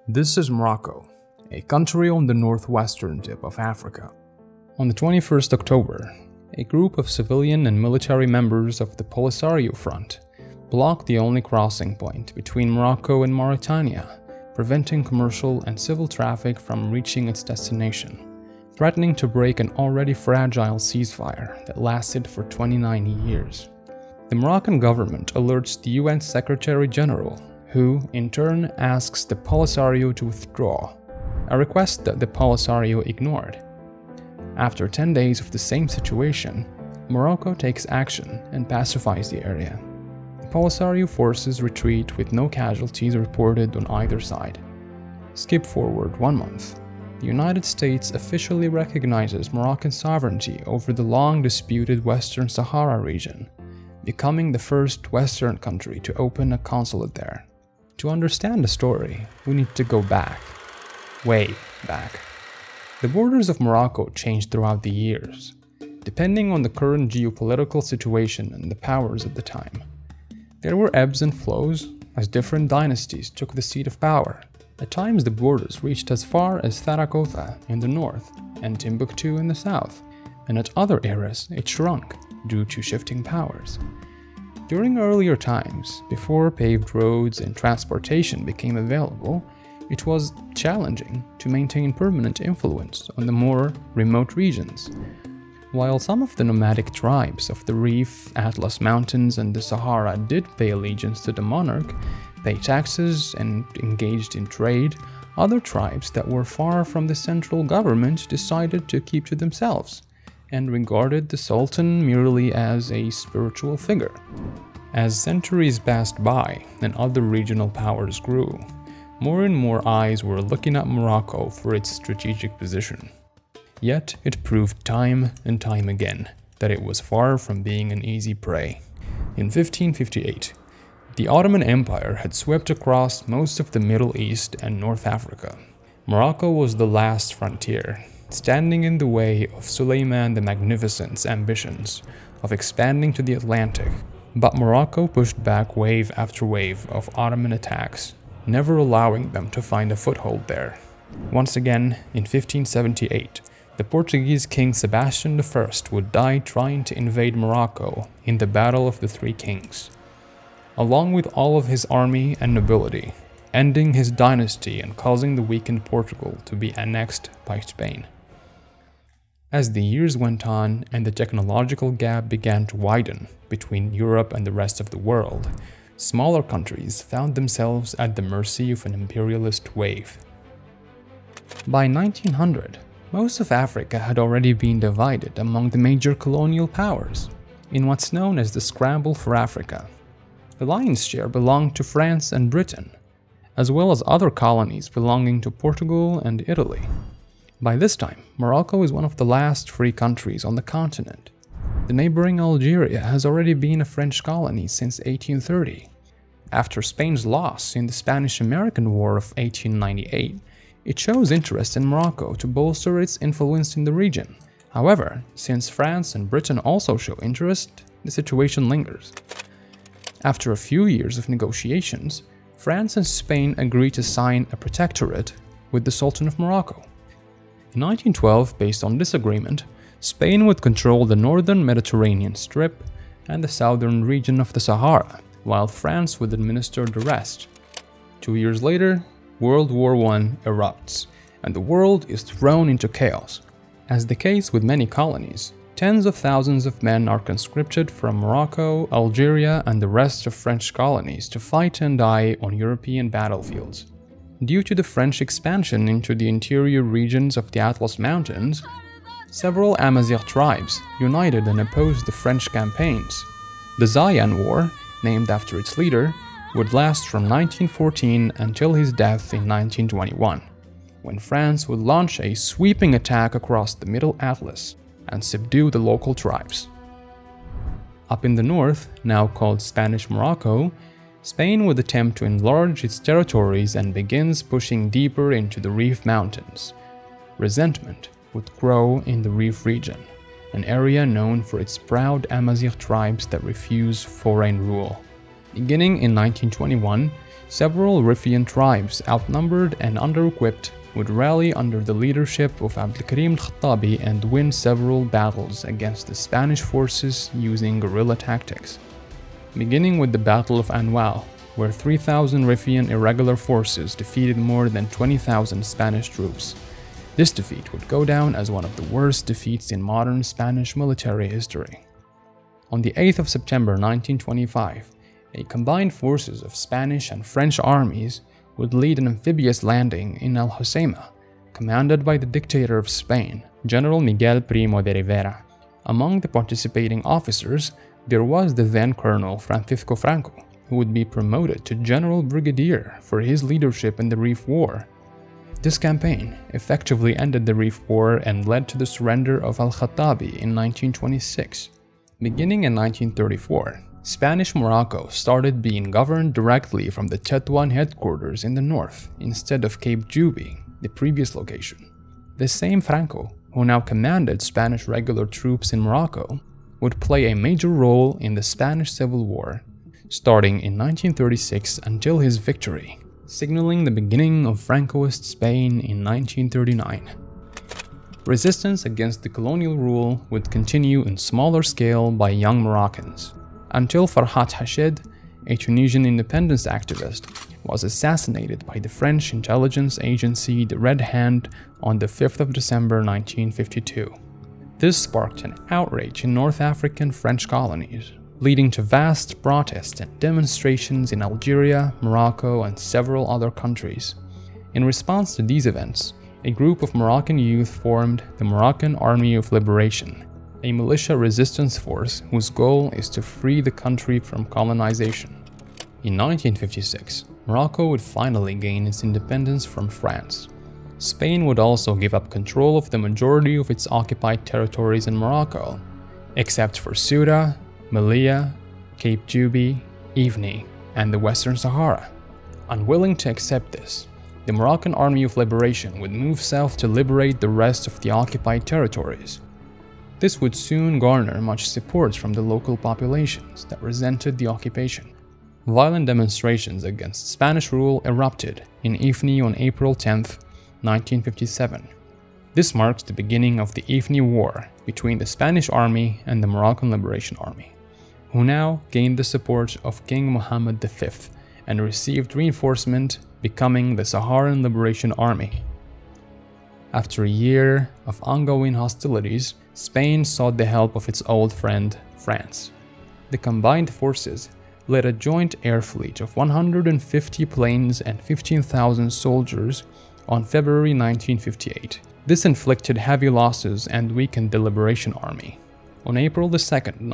This is Morocco, a country on the northwestern tip of Africa. On the 21st October, a group of civilian and military members of the Polisario Front blocked the only crossing point between Morocco and Mauritania, preventing commercial and civil traffic from reaching its destination, threatening to break an already fragile ceasefire that lasted for 29 years. The Moroccan government alerts the UN Secretary General, who, in turn, asks the Polisario to withdraw, a request that the Polisario ignored. After 10 days of the same situation, Morocco takes action and pacifies the area. The Polisario forces retreat with no casualties reported on either side. Skip forward 1 month. The United States officially recognizes Moroccan sovereignty over the long-disputed Western Sahara region, becoming the first Western country to open a consulate there. To understand the story, we need to go back, way back. The borders of Morocco changed throughout the years, depending on the current geopolitical situation and the powers at the time. There were ebbs and flows as different dynasties took the seat of power. At times the borders reached as far as Zaragoza in the north and Timbuktu in the south, and at other eras it shrunk due to shifting powers. During earlier times, before paved roads and transportation became available, it was challenging to maintain permanent influence on the more remote regions. While some of the nomadic tribes of the Rif, Atlas Mountains, and the Sahara did pay allegiance to the monarch, paid taxes, and engaged in trade, other tribes that were far from the central government decided to keep to themselves and regarded the Sultan merely as a spiritual figure. As centuries passed by and other regional powers grew, more and more eyes were looking at Morocco for its strategic position. Yet it proved time and time again that it was far from being an easy prey. In 1558, the Ottoman Empire had swept across most of the Middle East and North Africa. Morocco was the last frontier, standing in the way of Suleiman the Magnificent's ambitions of expanding to the Atlantic. But Morocco pushed back wave after wave of Ottoman attacks, never allowing them to find a foothold there. Once again, in 1578, the Portuguese King Sebastian I would die trying to invade Morocco in the Battle of the Three Kings, along with all of his army and nobility, ending his dynasty and causing the weakened Portugal to be annexed by Spain. As the years went on and the technological gap began to widen between Europe and the rest of the world, smaller countries found themselves at the mercy of an imperialist wave. By 1900, most of Africa had already been divided among the major colonial powers, in what's known as the Scramble for Africa. The lion's share belonged to France and Britain, as well as other colonies belonging to Portugal and Italy. By this time, Morocco is one of the last free countries on the continent. The neighboring Algeria has already been a French colony since 1830. After Spain's loss in the Spanish-American War of 1898, it shows interest in Morocco to bolster its influence in the region. However, since France and Britain also show interest, the situation lingers. After a few years of negotiations, France and Spain agreed to sign a protectorate with the Sultan of Morocco. In 1912, based on this agreement, Spain would control the northern Mediterranean Strip and the southern region of the Sahara, while France would administer the rest. 2 years later, World War I erupts, and the world is thrown into chaos. As the case with many colonies, tens of thousands of men are conscripted from Morocco, Algeria, and the rest of French colonies to fight and die on European battlefields. Due to the French expansion into the interior regions of the Atlas Mountains, several Amazigh tribes united and opposed the French campaigns. The Zayan War, named after its leader, would last from 1914 until his death in 1921, when France would launch a sweeping attack across the Middle Atlas and subdue the local tribes. Up in the north, now called Spanish Morocco, Spain would attempt to enlarge its territories and begins pushing deeper into the Rif Mountains. Resentment would grow in the Rif region, an area known for its proud Amazigh tribes that refuse foreign rule. Beginning in 1921, several Riffian tribes, outnumbered and under-equipped, would rally under the leadership of Abdelkarim al-Khattabi and win several battles against the Spanish forces using guerrilla tactics. Beginning with the Battle of Anwar, where 3,000 Riffian irregular forces defeated more than 20,000 Spanish troops. This defeat would go down as one of the worst defeats in modern Spanish military history. On the 8th of September 1925, a combined forces of Spanish and French armies would lead an amphibious landing in El Hoceima, commanded by the dictator of Spain, General Miguel Primo de Rivera. Among the participating officers, there was the then Colonel Francisco Franco, who would be promoted to General Brigadier for his leadership in the Rif War. This campaign effectively ended the Rif War and led to the surrender of al-Khattabi in 1926. Beginning in 1934, Spanish Morocco started being governed directly from the Tetuan headquarters in the north, instead of Cape Juby, the previous location. The same Franco, who now commanded Spanish regular troops in Morocco, would play a major role in the Spanish Civil War, starting in 1936 until his victory, signaling the beginning of Francoist Spain in 1939. Resistance against the colonial rule would continue in smaller scale by young Moroccans, until Farhat Hashed, a Tunisian independence activist, was assassinated by the French intelligence agency the Red Hand on the 5th of December 1952. This sparked an outrage in North African French colonies, leading to vast protests and demonstrations in Algeria, Morocco, and several other countries. In response to these events, a group of Moroccan youth formed the Moroccan Army of Liberation, a militia resistance force whose goal is to free the country from colonization. In 1956, Morocco would finally gain its independence from France. Spain would also give up control of the majority of its occupied territories in Morocco, except for Ceuta, Melilla, Cape Juby, Ifni, and the Western Sahara. Unwilling to accept this, the Moroccan Army of Liberation would move south to liberate the rest of the occupied territories. This would soon garner much support from the local populations that resented the occupation. Violent demonstrations against Spanish rule erupted in Ifni on April 10, 1957. This marks the beginning of the Ifni War between the Spanish army and the Moroccan Liberation Army, who now gained the support of King Mohammed V and received reinforcement, becoming the Saharan Liberation Army. After a year of ongoing hostilities, Spain sought the help of its old friend, France. The combined forces led a joint air fleet of 150 planes and 15,000 soldiers on February 1958. This inflicted heavy losses and weakened the Liberation Army. On April 2,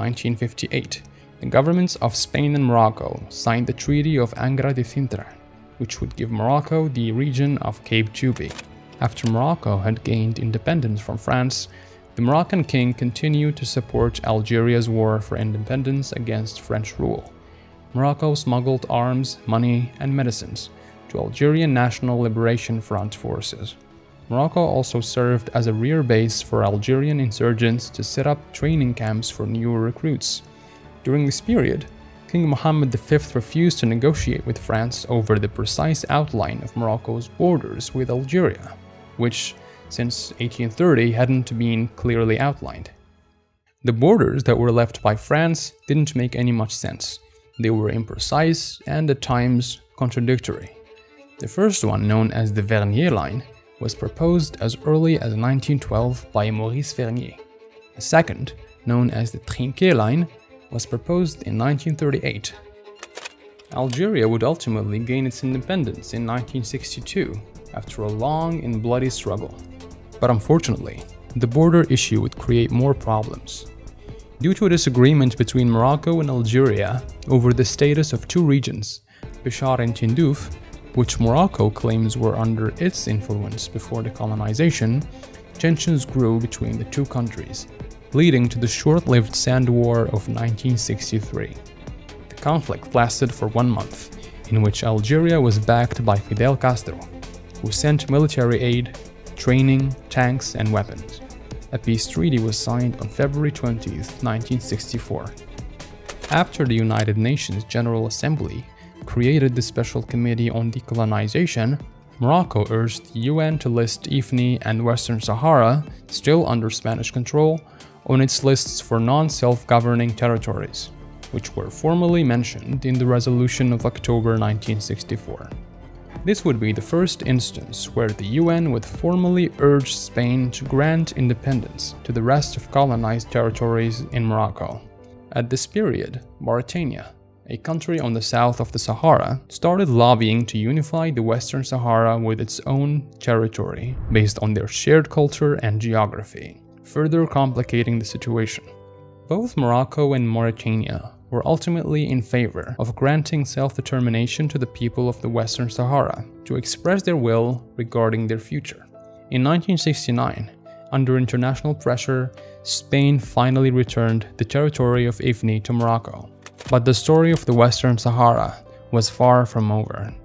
1958, the governments of Spain and Morocco signed the Treaty of Angra de Cintra, which would give Morocco the region of Cape Juby. After Morocco had gained independence from France, the Moroccan king continued to support Algeria's war for independence against French rule. Morocco smuggled arms, money, and medicines to Algerian National Liberation Front forces. Morocco also served as a rear base for Algerian insurgents to set up training camps for new recruits. During this period, King Mohammed V refused to negotiate with France over the precise outline of Morocco's borders with Algeria, which, since 1830, hadn't been clearly outlined. The borders that were left by France didn't make any much sense. They were imprecise and at times contradictory. The first one, known as the Vernier Line, was proposed as early as 1912 by Maurice Vernier. A second, known as the Trinquet Line, was proposed in 1938. Algeria would ultimately gain its independence in 1962 after a long and bloody struggle. But unfortunately, the border issue would create more problems. Due to a disagreement between Morocco and Algeria over the status of two regions, Béchar and Tindouf, which Morocco claims were under its influence before the colonization, tensions grew between the two countries, leading to the short-lived Sand War of 1963. The conflict lasted for 1 month, in which Algeria was backed by Fidel Castro, who sent military aid, training, tanks, and weapons. A peace treaty was signed on February 20, 1964. After the United Nations General Assembly created the Special Committee on Decolonization, Morocco urged the UN to list Ifni and Western Sahara, still under Spanish control, on its lists for non-self-governing territories, which were formally mentioned in the resolution of October 1964. This would be the first instance where the UN would formally urge Spain to grant independence to the rest of colonized territories in Morocco. At this period, Mauritania, a country on the south of the Sahara, started lobbying to unify the Western Sahara with its own territory based on their shared culture and geography, further complicating the situation. Both Morocco and Mauritania were ultimately in favor of granting self-determination to the people of the Western Sahara to express their will regarding their future. In 1969, under international pressure, Spain finally returned the territory of Ifni to Morocco. But the story of the Western Sahara was far from over.